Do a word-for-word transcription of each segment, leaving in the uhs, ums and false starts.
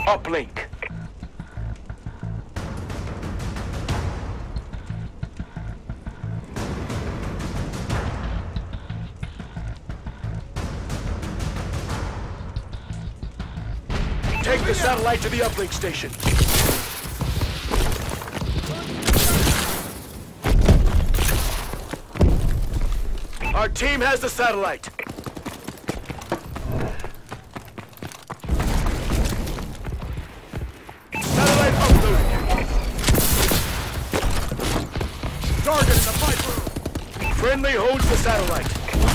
Uplink. Take the satellite to the uplink station. Our team has the satellite. Satellite uploaded. Target in the fight room. Friendly holds the satellite.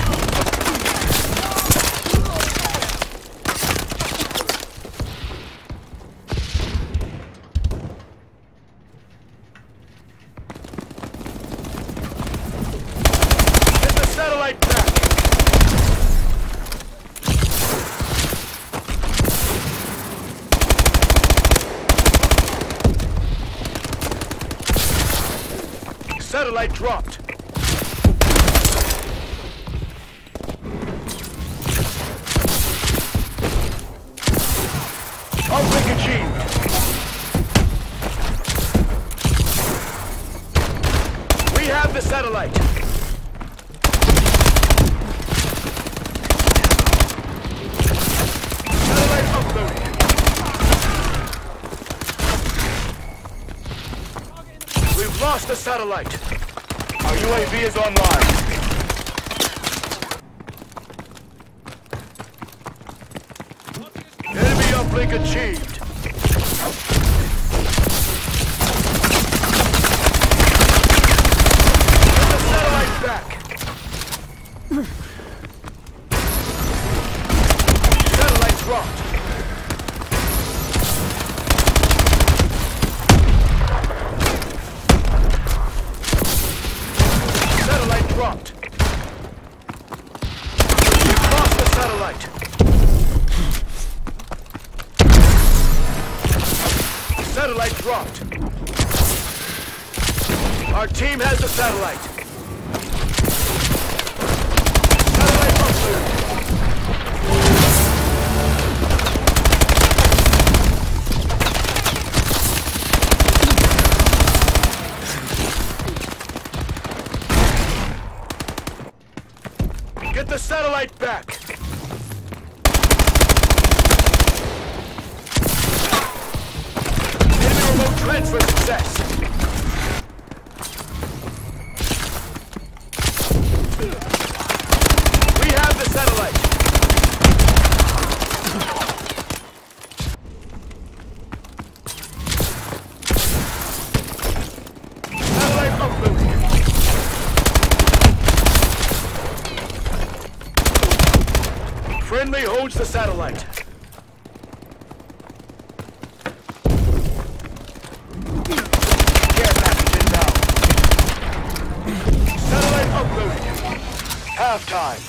Satellite back. Satellite dropped. Uplink achieved. We have the satellite. We've lost the satellite. Our U A V is online. Enemy uplink achieved. Get the satellite back. Satellite dropped. Dropped. We've lost the satellite. Satellite dropped. Our team has the satellite. Satellite uploaded. Get the satellite back! Enemy remote transfer success! We have the satellite! Satellite uploaded! Friendly holds the satellite. Care package inbound. Satellite uploaded. Halftime.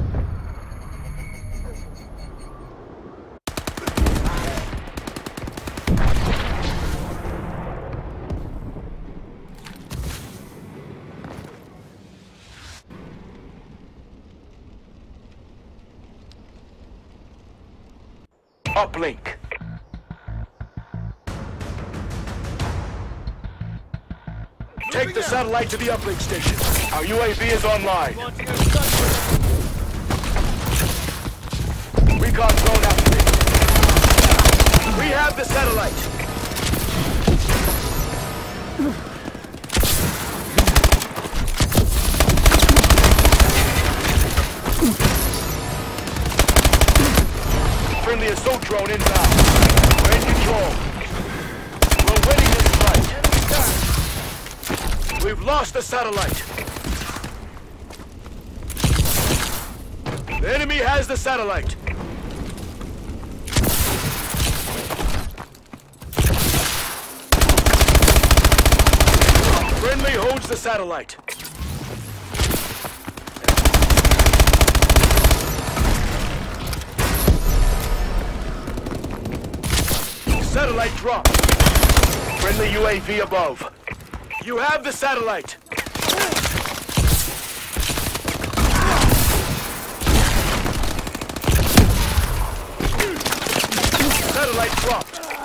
Uplink. Take the satellite to the uplink station. Our U A V is online. Recon drone activated. We have the satellite. Friendly assault drone inbound. We're in control. We're winning this fight. We've lost the satellite. The enemy has the satellite. Friendly holds the satellite. Satellite dropped. Friendly U A V above. You have the satellite. Satellite dropped.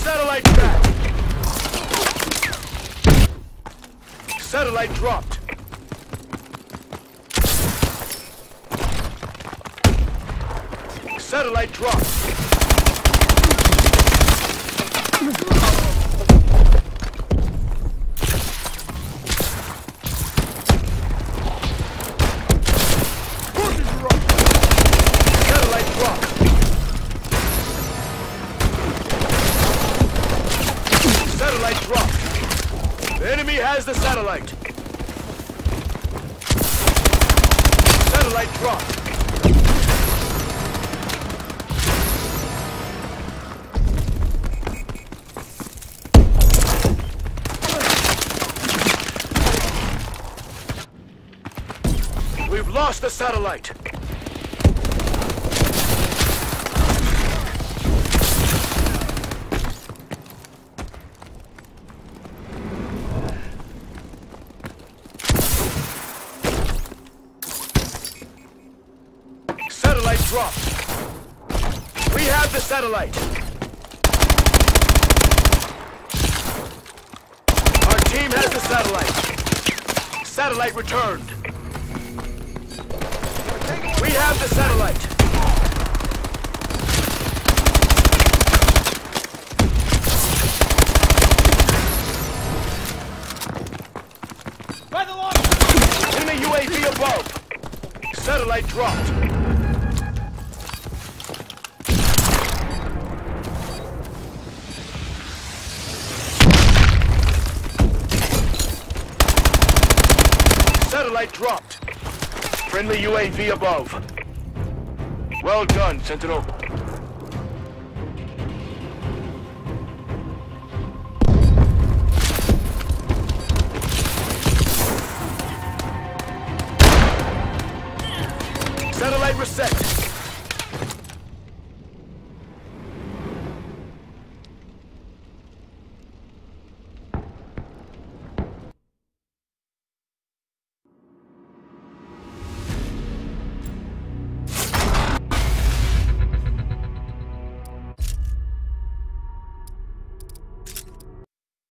Satellite tracked. Satellite dropped. Satellite dropped. Satellite dropped. Satellite dropped. The enemy has the satellite. Satellite dropped. We've lost the satellite. Satellite dropped. We have the satellite. Our team has the satellite. Satellite returned. We have the satellite. By the launch! Enemy U A V above. Satellite dropped. Satellite dropped. Friendly U A V above. Well done, Sentinel. Satellite reset.